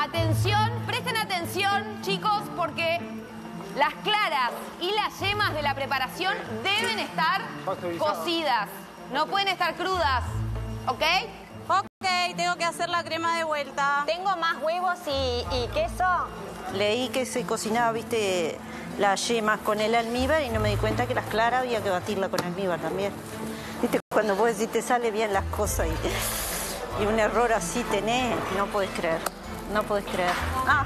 Atención, presten atención, chicos, porque las claras y las yemas de la preparación deben estar cocidas. No pueden estar crudas, ¿ok? Ok, tengo que hacer la crema de vuelta. Tengo más huevos y queso. Leí que se cocinaba, viste, las yemas con el almíbar y no me di cuenta que las claras había que batirla con almíbar también. Viste, cuando vos decís te sale bien las cosas y un error así tenés, no podés creer. No podés creer. Ah.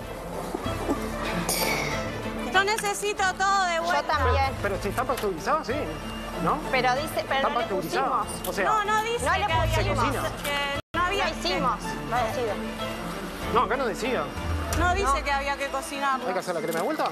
Yo necesito todo de vuelta. Yo también. Pero si está pasteurizado, sí, ¿no? Pero dice, pero Está no le pasteurizado. pusimos. O sea, No dice No le que había pusimos. que no había No hicimos. No decido. no, acá no decía. No dice que había que cocinarlo. ¿Hay que hacer la crema de vuelta?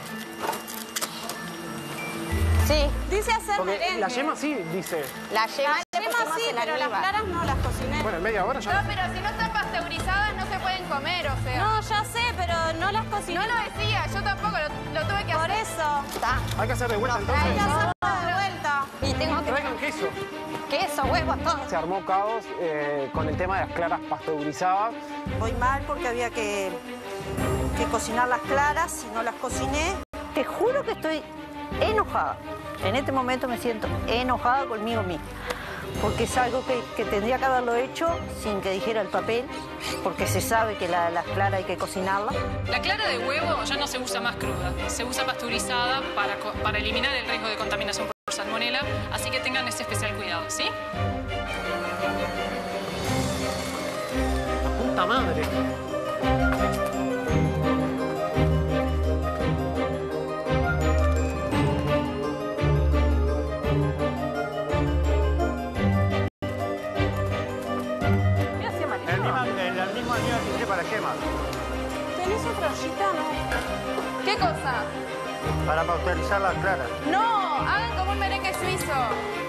Sí. Dice hacer Porque merengue. la yema sí dice. La yema La yema sí, pero las claras no las cociné. Bueno, en media hora ya. No, pero si no están pasteurizadas no se pueden comer, o sea. No, ya sé, pero no las cociné. No lo decía, yo tampoco lo tuve que Por hacer. eso. Está. Hay que hacer de vuelta Hay entonces. que hacerlo de vuelta. Y tengo que... Traigan queso. Queso, huevos, todo. Se armó caos con el tema de las claras pasteurizadas. Voy mal porque había que cocinar las claras y no las cociné. Te juro que estoy enojada. En este momento me siento enojada conmigo misma. Porque es algo que tendría que haberlo hecho sin que dijera el papel, porque se sabe que las claras hay que cocinarlas. La clara de huevo ya no se usa más cruda, se usa pasteurizada para eliminar el riesgo de contaminación por salmonela, así que tengan ese especial cuidado, ¿sí? ¡Puta madre! El mismo almíbar que usé para yemas. ¿Tenés otra ollita, no? ¿Qué cosa? Para pasteurizar las claras. No, hagan como un merengue suizo.